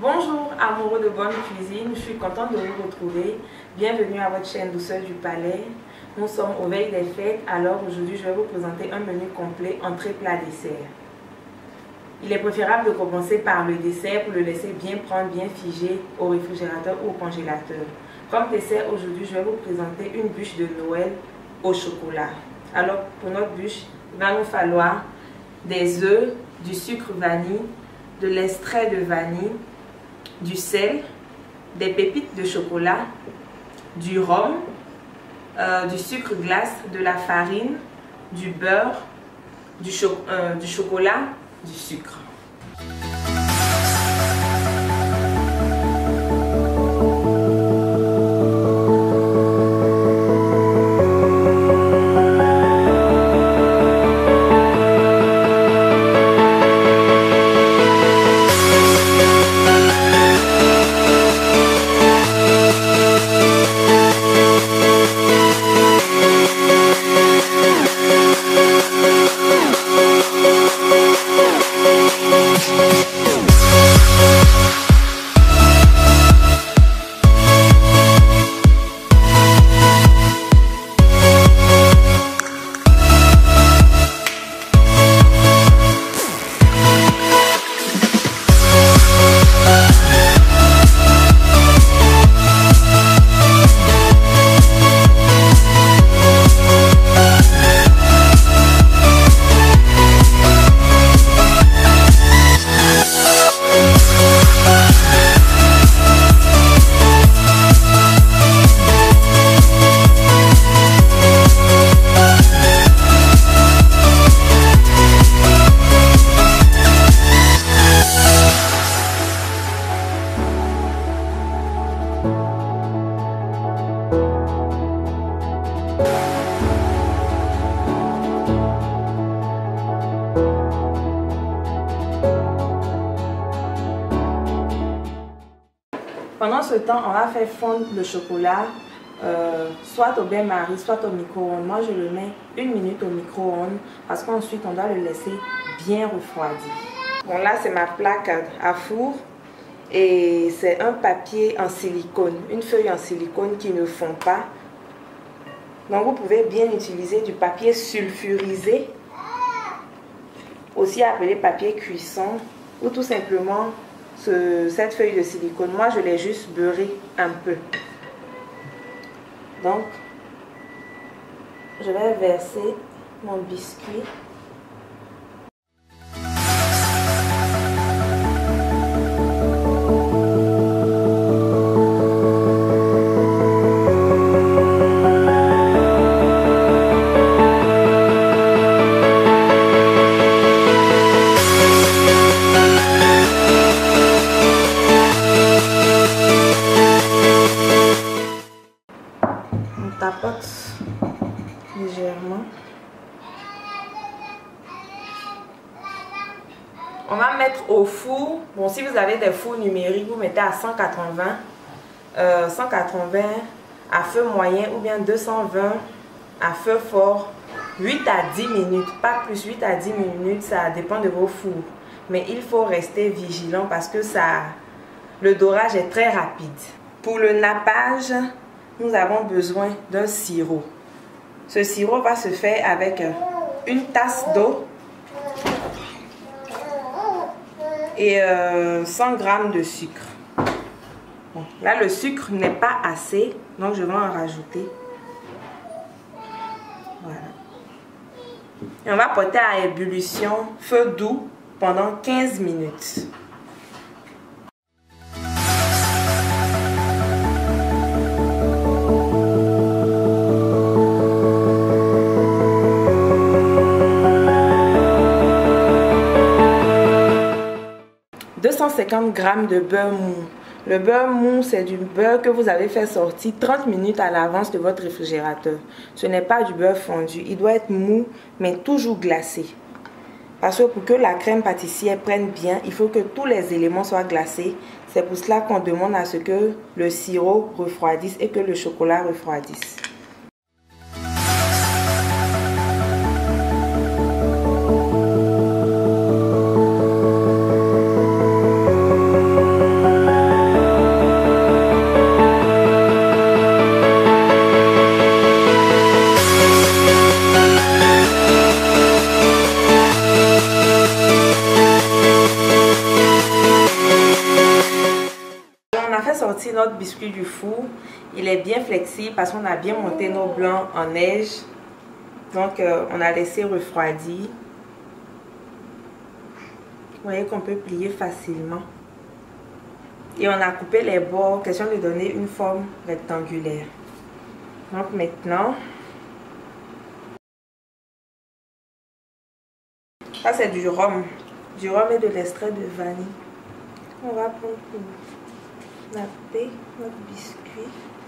Bonjour amoureux de bonne cuisine, je suis contente de vous retrouver. Bienvenue à votre chaîne Douceur du Palais. Nous sommes au veille des fêtes, alors aujourd'hui je vais vous présenter un menu complet entrée plat dessert. Il est préférable de commencer par le dessert pour le laisser bien prendre, bien figé au réfrigérateur ou au congélateur. Comme dessert aujourd'hui je vais vous présenter une bûche de Noël au chocolat. Alors pour notre bûche, il va nous falloir des œufs, du sucre vanille, de l'extrait de vanille, du sel, des pépites de chocolat, du rhum, du sucre glace, de la farine, du beurre, du chocolat, du sucre. Pendant ce temps, on va faire fondre le chocolat, soit au bain-marie, soit au micro-ondes. Moi, je le mets 1 minute au micro-ondes parce qu'ensuite, on doit le laisser bien refroidir. Bon, là, c'est ma plaque à four et c'est un papier en silicone, une feuille en silicone qui ne fond pas. Donc, vous pouvez bien utiliser du papier sulfurisé, aussi appelé papier cuisson, ou tout simplement cette feuille de silicone. Moi je l'ai juste beurré un peu. Donc je vais verser mon biscuit. Tapote légèrement. On va mettre au four. Bon, si vous avez des fours numériques, vous mettez à 180 à feu moyen ou bien 220 à feu fort, 8 à 10 minutes, pas plus. 8 à 10 minutes, ça dépend de vos fours, mais il faut rester vigilant parce que le dorage est très rapide. Pour le nappage, nous avons besoin d'un sirop. Ce sirop va se faire avec une tasse d'eau et 100 g de sucre. Bon, là, le sucre n'est pas assez, donc je vais en rajouter. Voilà. Et on va porter à ébullition, feu doux, pendant 15 minutes. « 250 g de beurre mou. Le beurre mou, c'est du beurre que vous avez fait sortir 30 minutes à l'avance de votre réfrigérateur. Ce n'est pas du beurre fondu. Il doit être mou, mais toujours glacé. Parce que pour que la crème pâtissière prenne bien, il faut que tous les éléments soient glacés. C'est pour cela qu'on demande à ce que le sirop refroidisse et que le chocolat refroidisse. sorti notre biscuit du four. Il est bien flexible parce qu'on a bien monté nos blancs en neige. Donc, on a laissé refroidir. Vous voyez qu'on peut plier facilement. Et on a coupé les bords, question de donner une forme rectangulaire. Donc maintenant, ça c'est du rhum et de l'extrait de vanille. On va prendre pour napper notre biscuit.